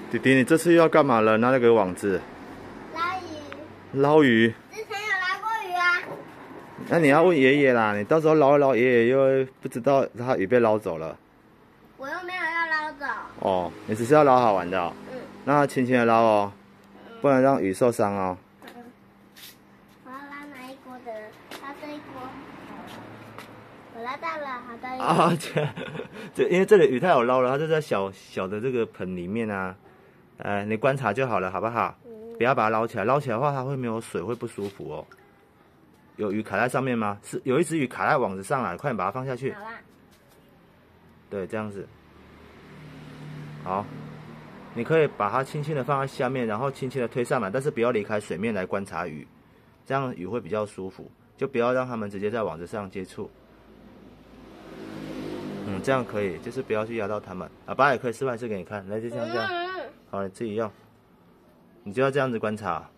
弟弟，你这次又要干嘛了？拿那个网子。 捞鱼。 捞鱼。 之前有捞过鱼啊。 那你要问爷爷啦，你到时候捞一捞，爷爷又会不知道他鱼被捞走了。 我又没有要捞走。哦， 你只是要捞好玩的哦。嗯。那轻轻的捞哦，不能让鱼受伤哦。 我要捞哪一锅的？捞这一锅。我捞到了，好的。 啊，因为这里鱼太好捞了，它就在小的这个盆里面啊。你观察就好了，好不好？不要把它捞起来，捞起来的话它会没有水，会不舒服哦。有鱼卡在上面吗？是有一只鱼卡在网子上了，快点把它放下去。 好啦。对， 这样子。好，你可以把它轻轻的放在下面，然后轻轻的推上来，但是不要离开水面来观察鱼，这样鱼会比较舒服。就不要让它们直接在网子上接触。这样可以，就是不要去压到它们。爸也可以示范一次给你看，来就这样。好，你自己用。你就要这样子观察。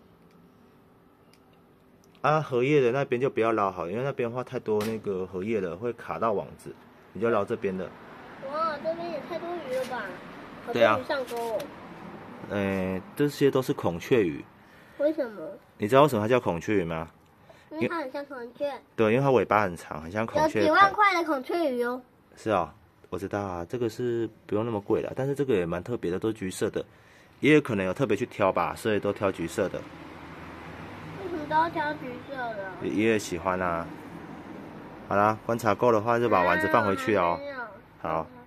荷叶的那边就不要捞好，因为那边的话太多那个荷叶了，会卡到网子。你就捞这边的。 哇，这边也太多鱼了吧？ 对啊。 好多鱼上钩哦。 这些都是孔雀鱼。 为什么？ 你知道为什么它叫孔雀鱼吗？ 因为它很像孔雀。 对，因为它尾巴很长，很像孔雀。 有几万块的孔雀鱼哦。 是啊，我知道啊，这个是不用那么贵的，但是这个也蛮特别的，都是橘色的，也有可能有特别去挑吧，所以都挑橘色的。 为什么都要挑橘色的？ 爷爷喜欢啊。好啦，观察够的话就把丸子放回去哦。好。